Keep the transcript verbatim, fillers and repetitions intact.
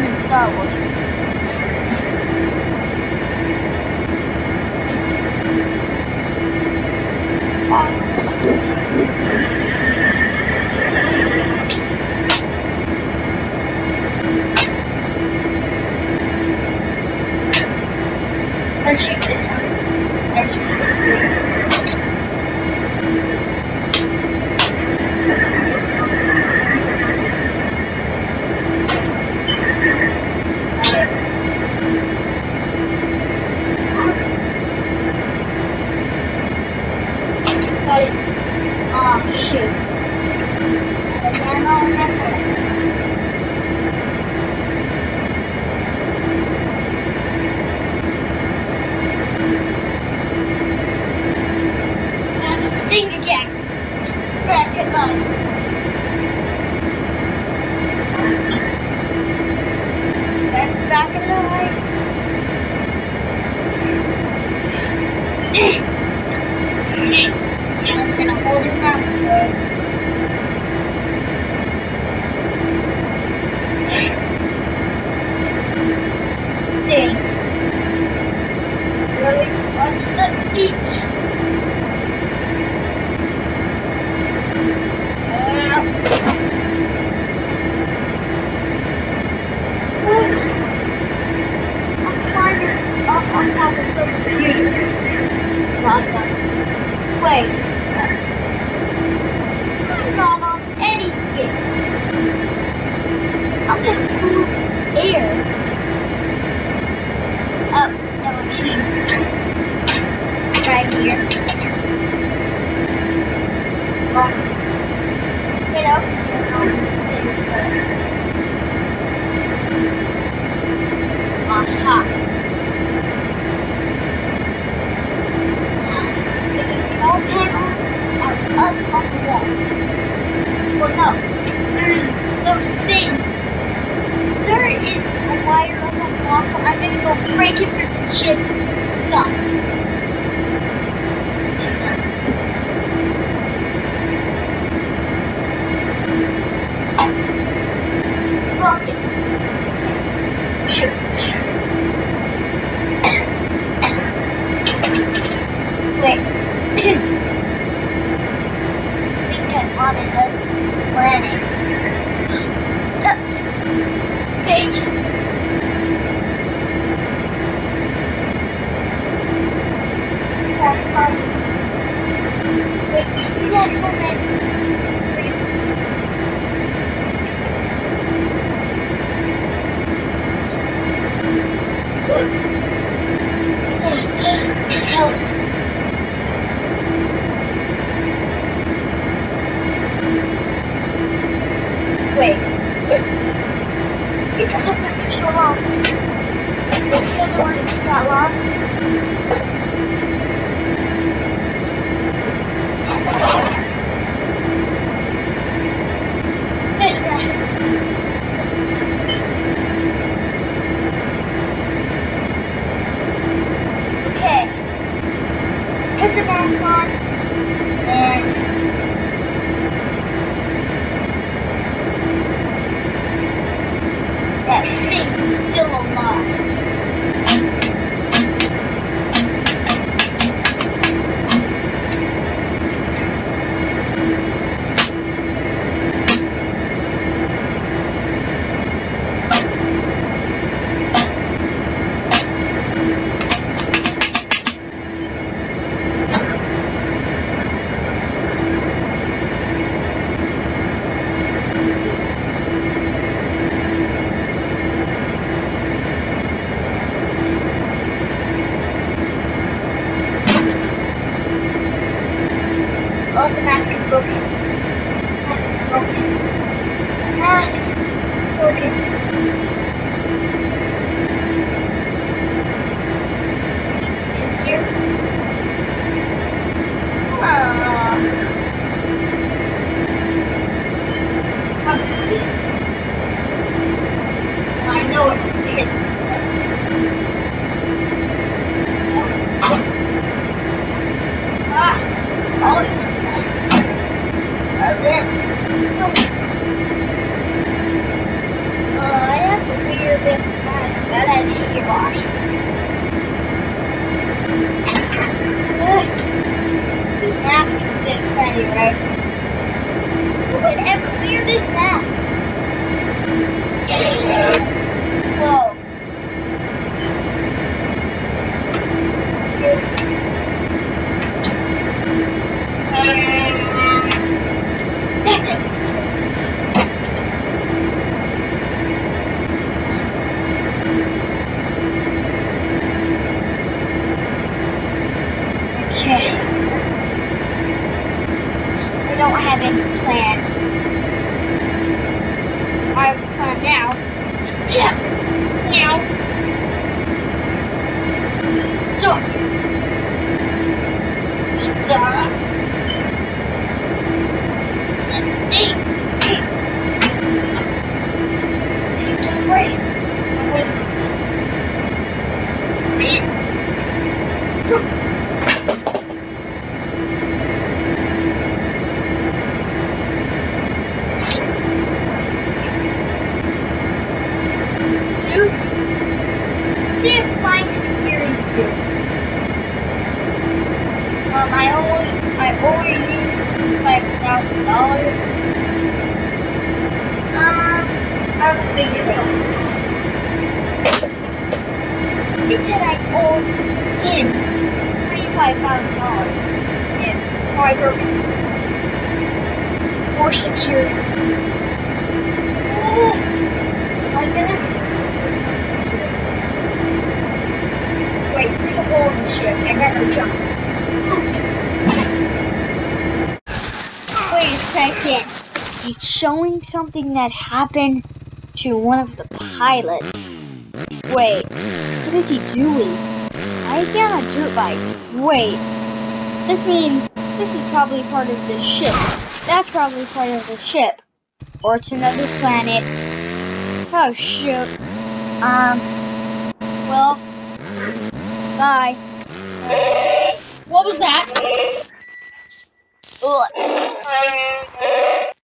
in Star Wars. Let's shoot this one. Let's shoot this one. Got it. Oh, shoot. Ammo and that. Thing again. It's back alive. That's back alive. Now I'm gonna hold your mouth closed. Thing really wants to eat. On top of some computers. This is awesome. Wait a sec. I'm not on anything. I'm just pulling air. Oh, no, I see. Right here. Well, you know, I'm on the same aha. All panels are up on the wall. Well, no, there's those things. There is a wire up on the wall, so I'm gonna go break it for the ship to stop. Broken. Okay. Shoot. Wait. I think I'm on another planet. That's space. That's fun. Wait, do that for me. This helps. Wait, it doesn't work for so long. It doesn't want to keep that long. This guys. Okay. Put the mask on and that thing's still alive. Oh, the mask is broken. The mask is broken. The mask is broken. In here. Oh. What's this? I know it's this. Ah, all this. That's it. Oh, I have a weird this mask that has a ear on it. Ugh. This mask is a bit funny, right? Who would ever wear this mask? Whoa. Okay. I don't have any plans. I have a plan now. Now. Stop. Stop. Hey. Don't worry. Wait. Wait. They're flying security here. Um, I only, I only used five thousand dollars. Um, I don't think so. They said I owed him twenty-five thousand dollars, and however, more security. Uh, am I gonna? Wait, there's a hole in the ship. I better jump. Wait a second. He's showing something that happened to one of the pilots. Wait, what is he doing? Why is he on a dirt bike? Wait, this means this is probably part of the ship. That's probably part of the ship. Or it's another planet. Oh, shoot. Um, well... Bye. What was that? Ugh.